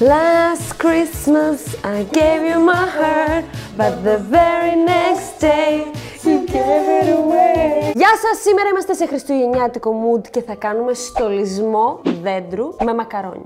Last Christmas I gave you my heart, but the very next day you gave it away. Γεια σας! Σήμερα είμαστε σε χριστουγεννιάτικο mood και θα κάνουμε στολισμό δέντρου με μακαρόνια.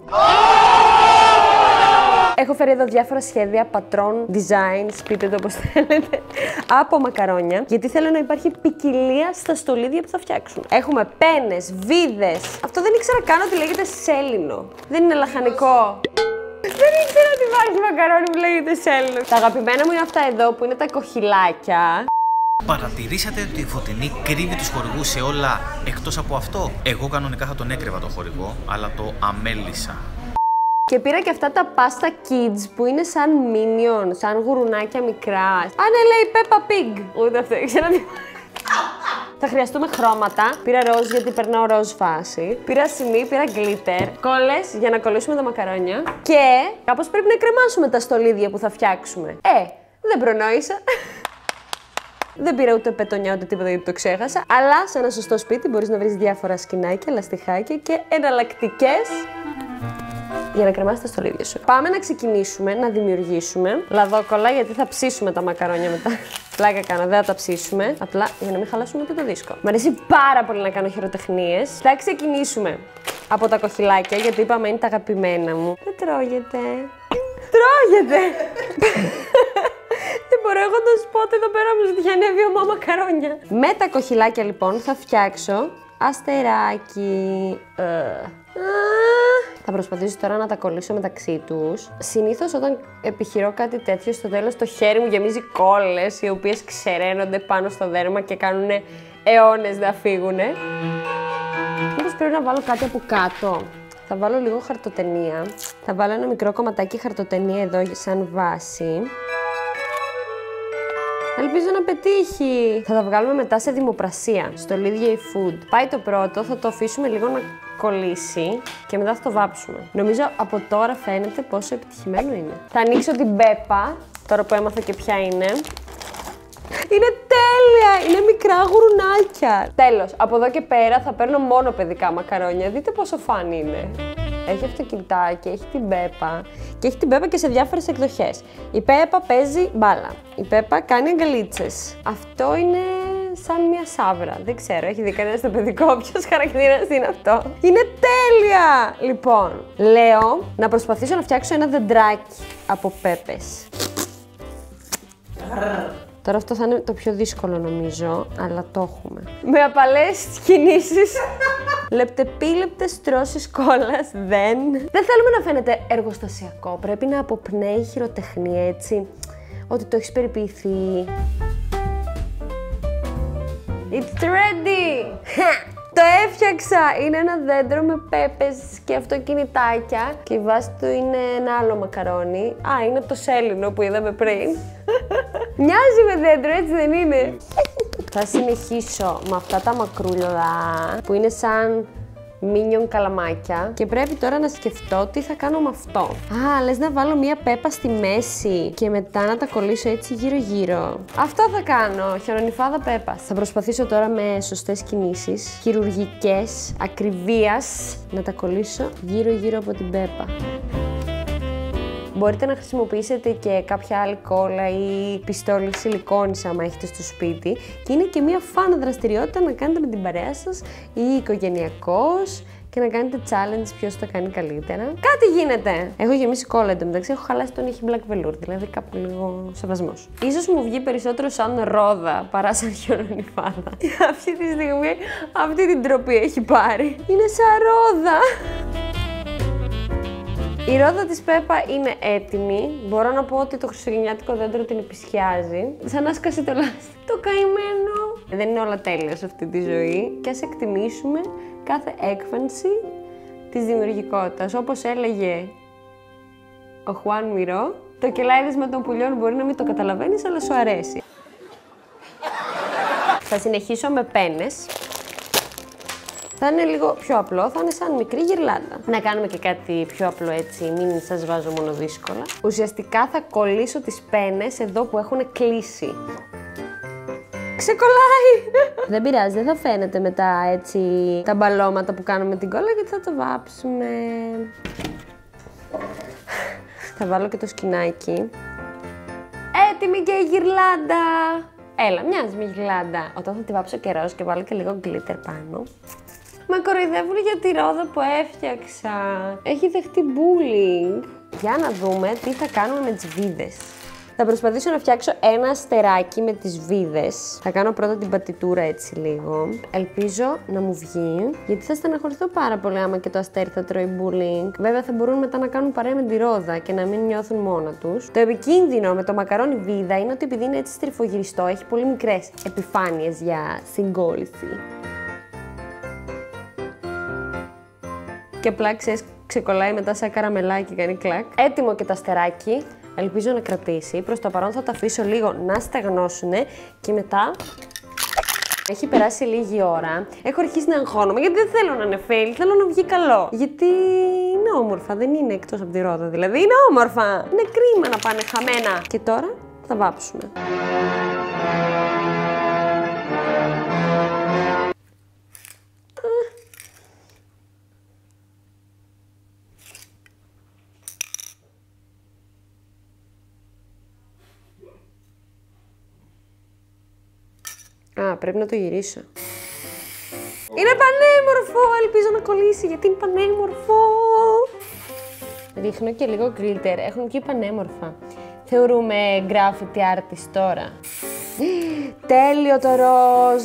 Έχω φέρει εδώ διάφορα σχέδια, πατρών, designs, πείτε το όπως θέλετε, από μακαρόνια, γιατί θέλω να υπάρχει ποικιλία στα στολίδια που θα φτιάξουμε. Έχουμε πένες, βίδες. Αυτό δεν ήξερα καν ότι λέγεται σέλινο. Δεν είναι λαχανικό. Δεν ήξερα ότι υπάρχει μακαρόνι που λέγεται σέλινο. Τα αγαπημένα μου είναι αυτά εδώ που είναι τα κοχυλάκια. Παρατηρήσατε ότι η Φωτεινή κρύβει τους χορηγούς σε όλα εκτός από αυτό? Εγώ κανονικά θα τον έκρυβα το χορηγό, αλλά το αμέλησα. Και πήρα και αυτά τα pasta kids που είναι σαν minion, σαν γουρουνάκια μικρά. Α, ναι, λέει Peppa Pig. Ούτε αυτό ήξερα τι. Θα χρειαστούμε χρώματα. Πήρα ροζ γιατί περνάω ροζ φάση. Πήρα σημεί, πήρα glitter. Κόλλες για να κολλήσουμε τα μακαρόνια. Και κάπως πρέπει να κρεμάσουμε τα στολίδια που θα φτιάξουμε. Δεν προνόησα. Δεν πήρα ούτε πετονιά ούτε τίποτα γιατί το ξέχασα. Αλλά σε ένα σωστό σπίτι μπορείς να βρεις διάφορα σκηνάκια, λαστιχάκια και εναλλακτικές για να κρεμάσεις τα στολίδια σου. Πάμε να ξεκινήσουμε να δημιουργήσουμε λαδόκολλα γιατί θα ψήσουμε τα μακαρόνια μετά. Πλάκα κάνω, δεν θα τα ψήσουμε. Απλά για να μην χαλάσουμε ούτε το δίσκο. Μ' αρέσει πάρα πολύ να κάνω χειροτεχνίες. Θα ξεκινήσουμε από τα κοχυλάκια γιατί είπαμε είναι τα αγαπημένα μου. Δεν τρώγεται. Τρώγεται! Δεν μπορώ εγώ το σπότ εδώ πέρα μου ζητιανεύει ομά μακαρόνια. Με τα κοχυλάκια λοιπόν θα φτιάξω αστεράκι. Θα προσπαθήσω τώρα να τα κολλήσω μεταξύ τους. Συνήθως όταν επιχειρώ κάτι τέτοιο, στο τέλος το χέρι μου γεμίζει κόλλες οι οποίες ξεραίνονται πάνω στο δέρμα και κάνουν αιώνες να φύγουνε. Μήπως πρέπει να βάλω κάτι από κάτω. Θα βάλω λίγο χαρτοτενία. Θα βάλω ένα μικρό κομματάκι χαρτοτενία εδώ σαν βάση. Ελπίζω να πετύχει. Θα τα βγάλουμε μετά σε δημοπρασία, στο Lydia Food. Πάει το πρώτο, θα το αφήσουμε λίγο να κολλήσει και μετά θα το βάψουμε. Νομίζω από τώρα φαίνεται πόσο επιτυχημένο είναι. Θα ανοίξω την πέπα, τώρα που έμαθα και ποια είναι. Είναι τέλεια! Είναι μικρά γουρουνάκια. Τέλος, από εδώ και πέρα θα παίρνω μόνο παιδικά μακαρόνια. Δείτε πόσο φαν είναι. Έχει αυτοκινητάκι, έχει την Πέπα και έχει την Πέπα και σε διάφορες εκδοχές. Η Πέπα παίζει μπάλα. Η Πέπα κάνει αγκαλίτσες. Αυτό είναι σαν μια σάβρα. Δεν ξέρω, έχει δει κανένα στο παιδικό ποιος χαρακτήρας είναι αυτό. Είναι τέλεια! Λοιπόν, λέω να προσπαθήσω να φτιάξω ένα δεντράκι από Πέπες. Τώρα αυτό θα είναι το πιο δύσκολο νομίζω, αλλά το έχουμε. Με απαλές κινήσεις, λεπτεπίλεπτες στρώσεις κόλλας, δεν θέλουμε να φαίνεται εργοστασιακό. Πρέπει να αποπνέει χειροτεχνία, έτσι, ότι το έχεις περιποιηθεί. It's ready! Το έφτιαξα! Είναι ένα δέντρο με πέπες και αυτοκινητάκια και η βάση του είναι ένα άλλο μακαρόνι. Α, είναι το σέλινο που είδαμε πριν. Μοιάζει με δέντρο, έτσι δεν είναι? Θα συνεχίσω με αυτά τα μακρούλια που είναι σαν μίνιον καλαμάκια και πρέπει τώρα να σκεφτώ τι θα κάνω με αυτό. Α, λες να βάλω μία πέπα στη μέση και μετά να τα κολλήσω έτσι γύρω-γύρω. Αυτό θα κάνω, χιονονιφάδα πέπας. Θα προσπαθήσω τώρα με σωστές κινήσεις, χειρουργικές, ακριβίας, να τα κολλήσω γύρω-γύρω από την πέπα. Μπορείτε να χρησιμοποιήσετε και κάποια άλλη κόλλα ή πιστόλι σιλικόνης άμα έχετε στο σπίτι και είναι και μια φαν δραστηριότητα να κάνετε με την παρέα σας ή οικογενειακώς και να κάνετε challenge ποιος το κάνει καλύτερα. Κάτι γίνεται! Έχω γεμίσει κόλλα εντωμεταξύ, έχω χαλάσει τον ήχη black velour, δηλαδή κάπου λίγο σεβασμός. Ίσως μου βγει περισσότερο σαν ρόδα παρά σαν χιονονιφάδα. Αυτή τη στιγμή αυτή την τροπή έχει πάρει. Είναι σαν ρόδα! Η ρόδα της Πέπα είναι έτοιμη. Μπορώ να πω ότι το χριστουγεννιάτικο δέντρο την επισκιάζει. Σαν να σκάσει το λάστι. Το καημένο! Δεν είναι όλα τέλεια σε αυτή τη ζωή. Και ας εκτιμήσουμε κάθε έκφανση της δημιουργικότητας. Όπως έλεγε ο Χουάν Μιρό, το κελάιδισμα των πουλιών μπορεί να μην το καταλαβαίνεις, αλλά σου αρέσει. Θα συνεχίσω με πένες. Θα είναι λίγο πιο απλό, θα είναι σαν μικρή γυρλάντα. Να κάνουμε και κάτι πιο απλό έτσι, μην σας βάζω μόνο δύσκολα. Ουσιαστικά θα κολλήσω τις πένες εδώ που έχουν κλείσει. Ξεκολλάει! Δεν πειράζει, δεν θα φαίνεται μετά έτσι τα μπαλώματα που κάνουμε με την κόλλα γιατί θα το βάψουμε. Θα βάλω και το σκηνάκι. Έτοιμη και η γυρλάντα! Έλα, μοιάζει με γυρλάντα. Όταν θα τη βάψω και ροζ και βάλω και λίγο glitter πάνω. Με κοροϊδεύουν για τη ρόδα που έφτιαξα. Έχει δεχτεί bullying. Για να δούμε τι θα κάνουμε με τις βίδες. Θα προσπαθήσω να φτιάξω ένα αστεράκι με τις βίδες. Θα κάνω πρώτα την πατητούρα έτσι λίγο. Ελπίζω να μου βγει, γιατί θα στεναχωρηθώ πάρα πολύ άμα και το αστέρι θα τρώει bullying. Βέβαια θα μπορούν μετά να κάνουν παρέα με τη ρόδα και να μην νιώθουν μόνα τους. Το επικίνδυνο με το μακαρόνι βίδα είναι ότι επειδή είναι έτσι στριφογυριστό, έχει πολύ μικρές επιφάνειες για συγκόλληση. Και απλά ξεκολλάει μετά σαν καραμελάκι, κάνει κλακ. Έτοιμο και το αστεράκι. Ελπίζω να κρατήσει. Προς το παρόν θα το αφήσω λίγο να στεγνώσουν και μετά. Έχει περάσει λίγη ώρα. Έχω αρχίσει να αγχώνομαι γιατί δεν θέλω να είναι fail, θέλω να βγει καλό. Γιατί είναι όμορφα, δεν είναι εκτός από τη ρόδα δηλαδή. Είναι όμορφα. Είναι κρίμα να πάνε χαμένα. Και τώρα θα βάψουμε. Α, πρέπει να το γυρίσω. Είναι πανέμορφο! Ελπίζω να κολλήσει γιατί είναι πανέμορφο! Ρίχνω και λίγο glitter. Έχουν και πανέμορφα. Θεωρούμε graffiti artist τώρα. Τέλειο το ροζ!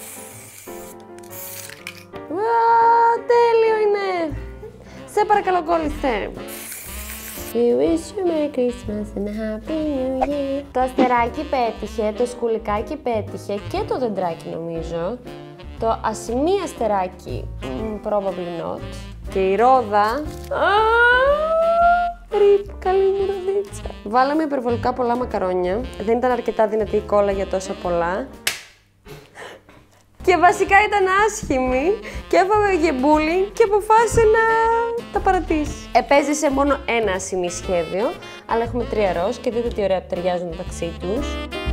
Τέλειο είναι! Σε παρακαλώ κόλλησε! We wish you Merry Christmas and a Happy New Year. Το αστεράκι πέτυχε, το σκουλικάκι πέτυχε και το δεντράκι νομίζω. Το ασημί αστεράκι, probably not. Και η ρόδα... Ριπ, καλή μου ροδίτσα. Βάλαμε υπερβολικά πολλά μακαρόνια. Δεν ήταν αρκετά δυνατή η κόλλα για τόσα πολλά. Και βασικά ήταν άσχημη και έφαγε και bullying και αποφάσισε να τα παρατήσει. Επέζησε μόνο ένα ασημί σχέδιο, αλλά έχουμε 3 ροζ και δείτε τι ωραία ταιριάζουν μεταξύ τους.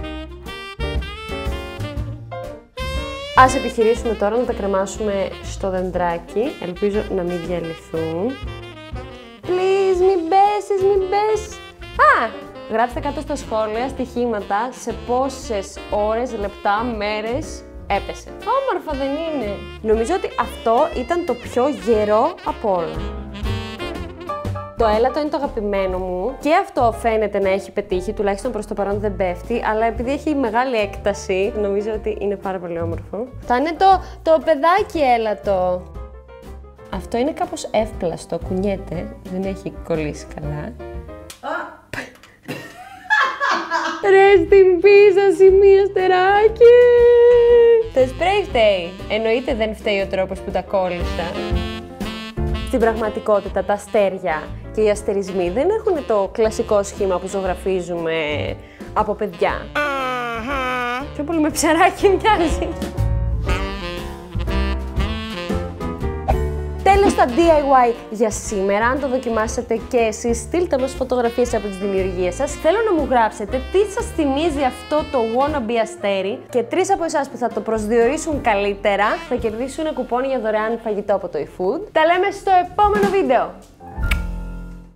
Ας επιχειρήσουμε τώρα να τα κρεμάσουμε στο δεντράκι. Ελπίζω να μην διαλυθούν. Please, μην πέσεις, μην πέσεις. Α! Γράψτε κάτω στα σχόλια στοιχήματα σε πόσες ώρες, λεπτά, μέρες έπεσε. Όμορφα δεν είναι? Νομίζω ότι αυτό ήταν το πιο γερό από όλα. Το έλατο είναι το αγαπημένο μου και αυτό φαίνεται να έχει πετύχει, τουλάχιστον προς το παρόν δεν πέφτει, αλλά επειδή έχει μεγάλη έκταση, νομίζω ότι είναι πάρα πολύ όμορφο. Θα είναι το παιδάκι έλατο. Αυτό είναι κάπως εύπλαστο, κουνιέται, δεν έχει κολλήσει καλά. Rest in peace, ασημί αστεράκι! Το σπρέι φταίει. Εννοείται δεν φταίει ο τρόπος που τα κόλλησα. Στην πραγματικότητα τα αστέρια και οι αστερισμοί δεν έχουν το κλασικό σχήμα που ζωγραφίζουμε από παιδιά. Πιο πολύ με ψαράκι μοιάζει. Τέλος τα DIY για σήμερα. Αν το δοκιμάσετε και εσείς, στείλτε μας φωτογραφίες από τις δημιουργίες σας. Θέλω να μου γράψετε τι σας θυμίζει αυτό το wannabe αστέρι και 3 από εσάς που θα το προσδιορίσουν καλύτερα θα κερδίσουν κουπόνι για δωρεάν φαγητό από το eFood. Τα λέμε στο επόμενο βίντεο!